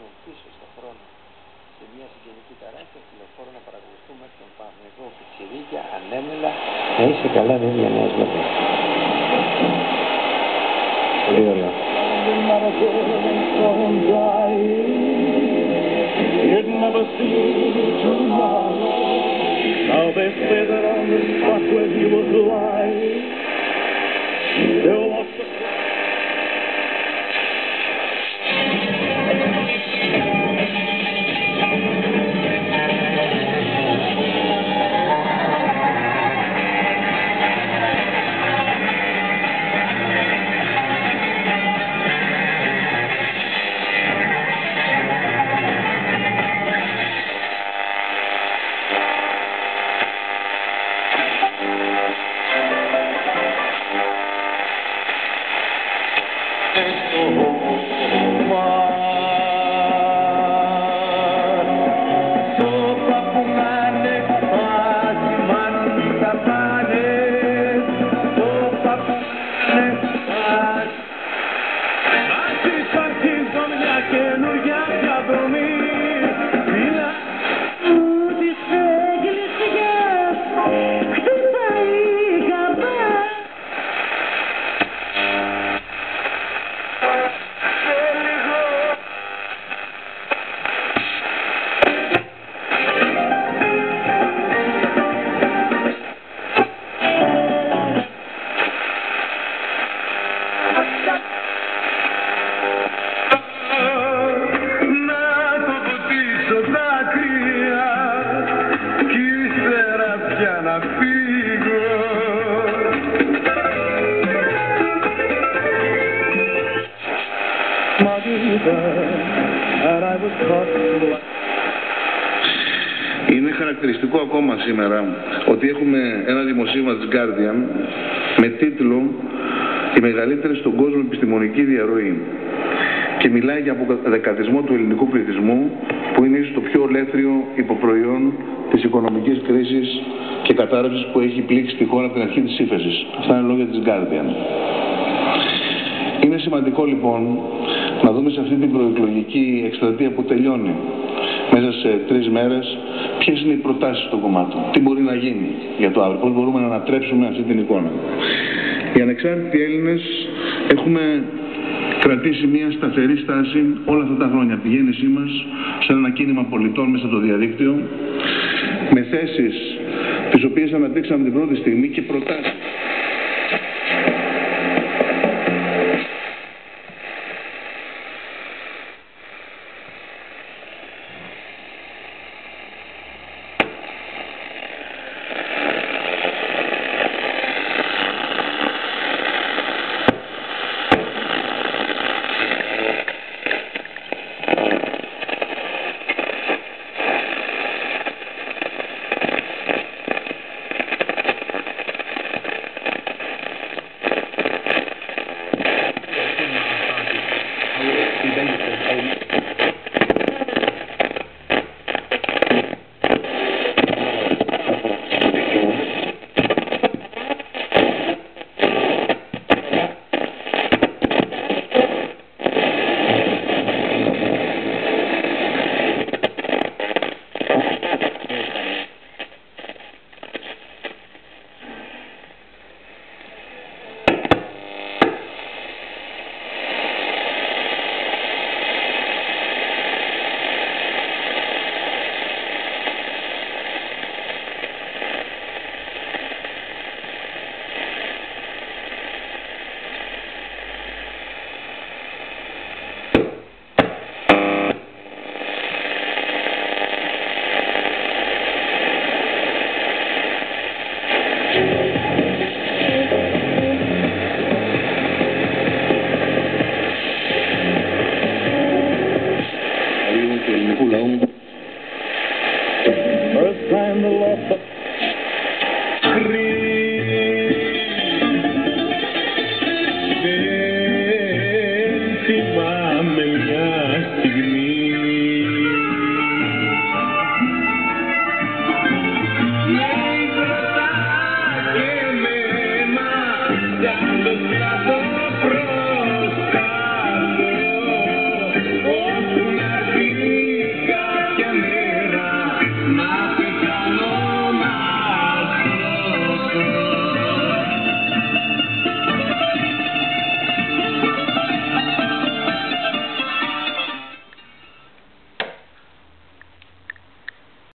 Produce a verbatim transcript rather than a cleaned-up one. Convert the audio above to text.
πίσω στον χρόνο σε μια συγγενική ταράχια, τηλεφόρο να παρακολουθούμε τον Πάνο. Εγώ, πιτσιρίκια, ανέμελα, να είσαι καλά, δεν διανέας βέβαια. Πολύ ωραία. It never seemed to tomorrow. Now they say that on the spot where he was lying, there was the Είναι χαρακτηριστικό ακόμα σήμερα ότι έχουμε ένα δημοσίευμα της Guardian με τίτλο «Η μεγαλύτερη στον κόσμο επιστημονική διαρροή» και μιλάει για αποδεκατισμό του ελληνικού πληθυσμού, που είναι ίσως το πιο ολέθριο υποπροϊόν της οικονομικής κρίσης και κατάρρευσης που έχει πλήξει τη χώρα από την αρχή της ύφεσης. Αυτά είναι λόγια της Guardian. Είναι σημαντικό λοιπόν να δούμε σε αυτή την προεκλογική εκστρατεία που τελειώνει μέσα σε τρεις μέρες ποιες είναι οι προτάσεις στο κομμάτι, τι μπορεί να γίνει για το αύριο, πώς μπορούμε να ανατρέψουμε αυτή την εικόνα. Οι ανεξάρτητοι Έλληνες έχουμε κρατήσει μια σταθερή στάση όλα αυτά τα χρόνια. Τη γέννησή μας σε ένα κίνημα πολιτών μέσα στο διαδίκτυο, με θέσεις τις οποίες αναπτύξαμε την πρώτη στιγμή και προτάσεις